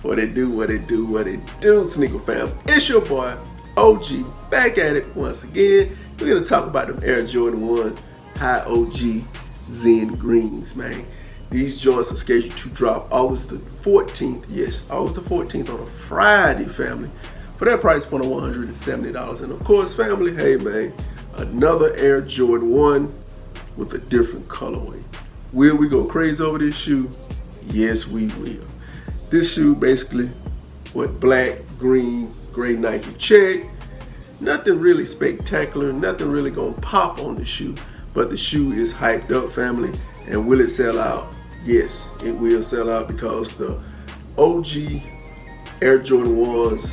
What it do, what it do, what it do, Sneaker fam. It's your boy, OG, back at it once again. We're gonna talk about them Air Jordan 1 High OG Zen Greens, man. These joints are scheduled to drop August the 14th. Yes, August the 14th on a Friday, family. For that price point of $170. And of course, family, hey man, another Air Jordan 1 with a different colorway. Will we go crazy over this shoe? Yes, we will. This shoe basically, what, black, green, gray Nike check. Nothing really spectacular, nothing really gonna pop on the shoe, but the shoe is hyped up, family. And will it sell out? Yes, it will sell out because the OG Air Jordan 1s,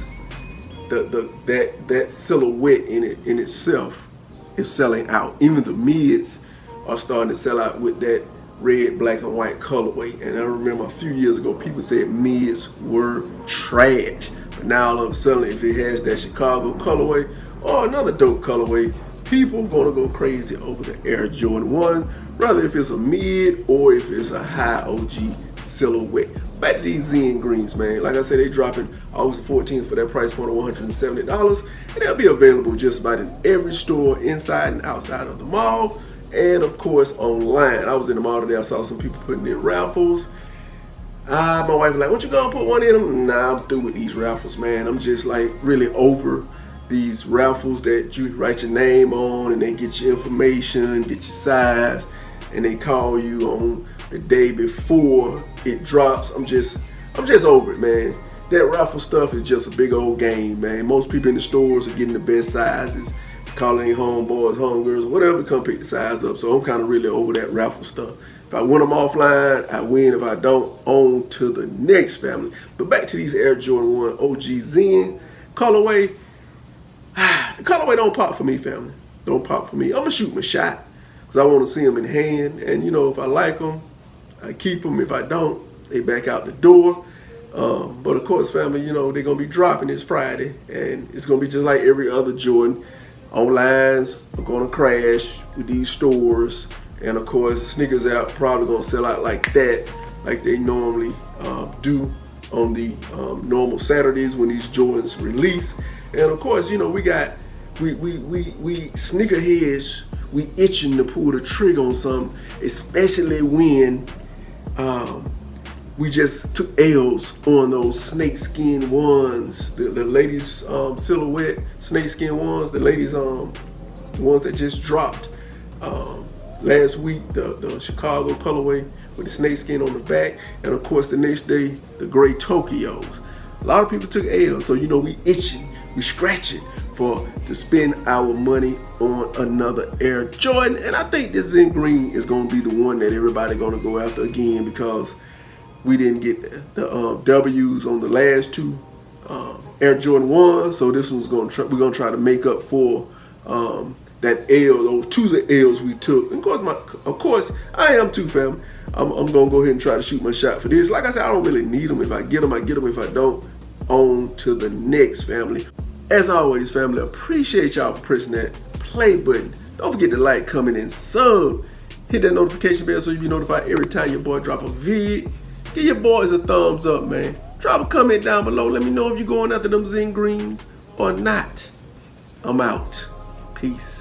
that silhouette in itself is selling out. Even the mids are starting to sell out with that red, black, and white colorway. And I remember a few years ago, people said mids were trash. But now all of a sudden, if it has that Chicago colorway or another dope colorway, people gonna go crazy over the Air Jordan 1, rather if it's a mid or if it's a high OG silhouette. Back to these Zen Greens, man. Like I said, they dropping August the 14th for that price point of $170. And they'll be available just about in every store inside and outside of the mall. And of course, online. I was in the mall today, I saw some people putting in raffles. My wife was like, "What you gonna put one in them?" Nah, I'm through with these raffles, man. I'm just like really over these raffles that you write your name on and they get your information, get your size, and they call you on the day before it drops. I'm just over it, man. That raffle stuff is just a big old game, man. Most people in the stores are getting the best sizes, calling their homeboys, homegirls, whatever, to come pick the size up. So I'm kind of really over that raffle stuff. If I win them offline, I win. If I don't, on to the next, family. But back to these Air Jordan 1 OG Zen colorway. The colorway don't pop for me, family. Don't pop for me. I'm gonna shoot my shot because I want to see them in hand. And you know, if I like them, I keep them. If I don't, they back out the door. But of course, family, you know, they're gonna be dropping this Friday, and it's gonna be just like every other Jordan. Onlines are gonna crash with these stores, and of course, sneakers out probably gonna sell out like that, like they normally do on the normal Saturdays when these Jordans release. And of course, you know, we sneakerheads, we itching to pull the trigger on something, especially when we just took L's on those snakeskin ones, the ladies silhouette snakeskin ones, the ladies ones that just dropped last week, the Chicago colorway with the snakeskin on the back, and of course the next day the gray Tokyos. A lot of people took L's, so you know we itching, we scratching to spend our money on another Air Jordan. And I think this Zen Green is gonna be the one that everybody gonna go after again, because we didn't get the W's on the last two Air Jordan 1s, so this one's we're gonna try to make up for that L, those two L's we took. And of course, I am too, fam. I'm gonna go ahead and try to shoot my shot for this. Like I said, I don't really need them. If I get them, I get them. If I don't, on to the next, family. As always, family, appreciate y'all for pressing that play button. Don't forget to like, comment, and sub. Hit that notification bell so you be notified every time your boy drop a vid. Give your boys a thumbs up, man. Drop a comment down below. Let me know if you're going after them Zen Greens or not. I'm out. Peace.